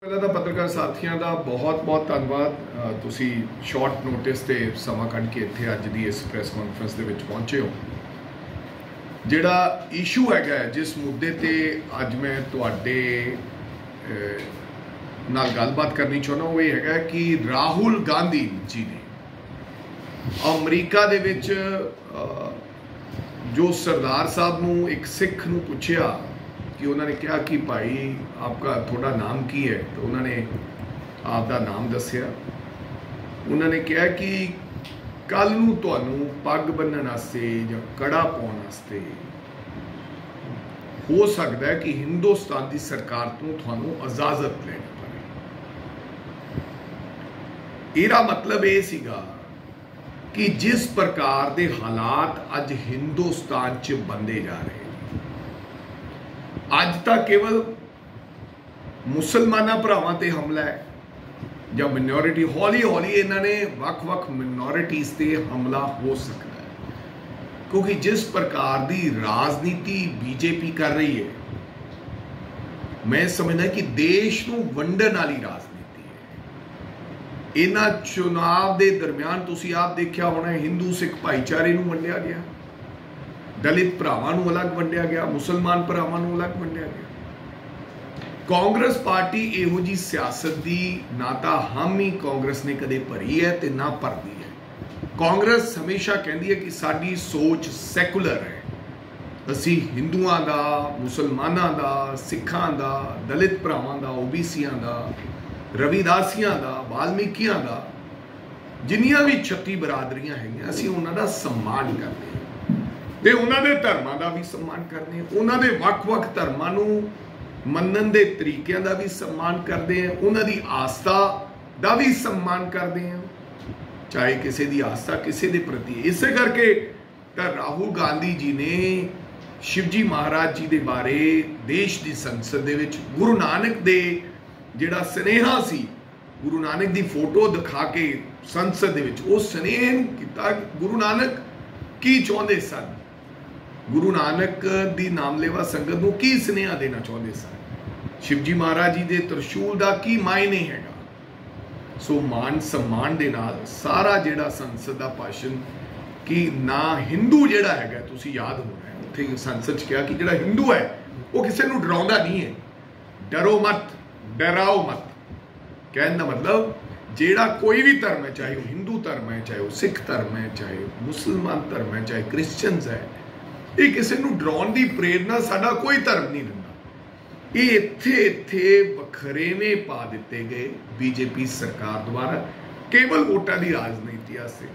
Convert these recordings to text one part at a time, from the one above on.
ਪਹਿਲਾਂ ਤਾਂ ਪੱਤਰਕਾਰ ਸਾਥੀਆਂ ਦਾ ਬਹੁਤ ਧੰਨਵਾਦ। ਤੁਸੀਂ ਸ਼ਾਰਟ ਨੋਟਿਸ ਤੇ ਸਮਾਂ ਕੱਢ ਕੇ ਇੱਥੇ ਅੱਜ ਦੀ ਇਸ ਪ੍ਰੈਸ ਕਾਨਫਰੰਸ ਦੇ ਵਿੱਚ ਪਹੁੰਚੇ ਹੋ। ਜਿਹੜਾ ਇਸ਼ੂ ਹੈਗਾ ਜਿਸ ਮੁੱਦੇ ਤੇ ਅੱਜ ਮੈਂ ਤੁਹਾਡੇ ਨਾਲ ਗੱਲਬਾਤ ਕਰਨੀ ਚਾਹੁੰਦਾ ਉਹ ਇਹ ਹੈਗਾ ਕਿ ਰਾਹੁਲ ਗਾਂਧੀ ਜੀ ਨੇ ਅਮਰੀਕਾ ਦੇ ਵਿੱਚ ਜੋ ਸਰਦਾਰ ਸਾਹਿਬ ਨੂੰ ਇੱਕ ਸਿੱਖ ਨੂੰ ਪੁੱਛਿਆ कि उन्होंने कहा कि भाई आपका थोड़ा नाम की है, तो उन्होंने आपका नाम दसिया। उन्होंने कहा कि कल नूं तुहानूं पग बन्नण वास्ते जां कड़ा पाउण वास्ते हो सकता है कि हिंदुस्तान की सरकार तो तुहानूं इजाजत लेनी पवे। इहदा मतलब ये सीगा कि जिस प्रकार के हालात अज हिंदुस्तान च बनते जा रहे, अज तक केवल मुसलमाना भरावां ते हमला है या मिनोरिटी, हौली हौली इन्होंने वख-वख मिनोरिटीज़ ते हमला हो सकता है, क्योंकि जिस प्रकार की राजनीति बीजेपी कर रही है, मैं समझदा कि देश नूं वंडण वाली राजनीति है। इन्हां चुनाव के दरम्यान तुसीं आप देखिया होना, हिंदू सिख भाईचारे नूं वंडिया गया, दलित भरावां नूं अलग वंडिया गया, मुसलमान भरावां नूं अलग वंडिया गया। कांग्रेस पार्टी इहो जी सियासत दी ना तां हामी कांग्रेस ने कदे भरी है ते ना भरदी है। कांग्रेस हमेशा कहती है कि साडी सोच सैकुलर है, असीं हिंदुआं दा, मुसलमानां दा, सिखां दा, दलित भरावां दा, ओबीसीआं दा, रविदासियां दा, वाल्मीकियां दा, जिन्नियां भी 36 बरादरियां हैगियां असीं उन्हां दा सम्मान करदे हां ते उन्हां दे धर्मां दा भी सम्मान करदे हां, उन्हां दे वख-वख धर्मां नूं मनण दे तरीकिਆਂ ਦਾ भी सम्मान करते हैं, उन्हां दी आस्था का भी सम्मान करते हैं, चाहे किसी की आस्था किसी के प्रति। इस करके तो राहुल गांधी जी ने शिवजी महाराज जी के बारे देश की संसद दे विच गुरु नानक दे जिहड़ा स्नेहा सी, गुरु नानक की फोटो दिखा के संसद दे विच वो स्नेह किया। गुरु नानक की चाहते सन, गुरु नानक की नामलेवा संगत को की स्नेहा देना चाहते सन, शिवजी महाराज जी के त्रिशूल का की मायने हैगा। सो मान सम्मान दे नाल सारा जिहड़ा संसद का भाषण कि ना हिंदू जिहड़ा हैगा, तुसीं याद होना है उत्थे संसद च कहा कि जिहड़ा हिंदू है वो किसी को डराउंदा नहीं है, डरो मत, डराओ मत। कहने का मतलब जिहड़ा कोई भी धर्म है, चाहे वो हिंदू धर्म है, चाहे वो सिख धर्म है, चाहे मुसलमान धर्म है, चाहे क्रिश्चियंस है, ये किसी को डराउण की प्रेरणा साडा कोई धर्म नहीं दिंदा। ये इत्थे वखरेवे पा दिते गए बीजेपी सरकार द्वारा केवल वोटां की राजनीति वास्ते।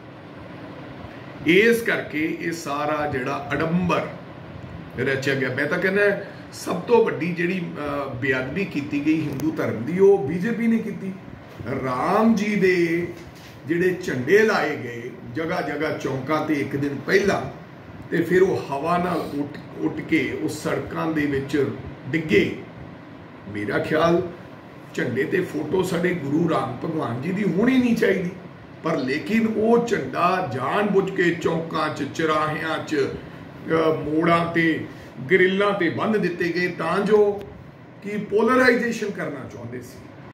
इस करके ये सारा जिहड़ा अडंबर रचिया गया। मैं तो कहना सब तो वड्डी जिहड़ी बेअदबी की गई हिंदू धर्म की वो बीजेपी ने की। राम जी दे जिहड़े झंडे लाए गए जगह जगह चौंकां ते एक दिन पहला, ते फिर वो हवा नाल उठ के उस सड़कों दे विच डिगे। मेरा ख्याल झंडे ते फोटो साडे गुरु राम भगवान जी की होनी नहीं चाहिए, पर लेकिन वो झंडा जान बुझ के चौंकां च, चौराहियां च, मोड़ां ते, ग्रिलां ते बंद दिते गए तां जो कि पोलराइजेशन करना चाहते सी।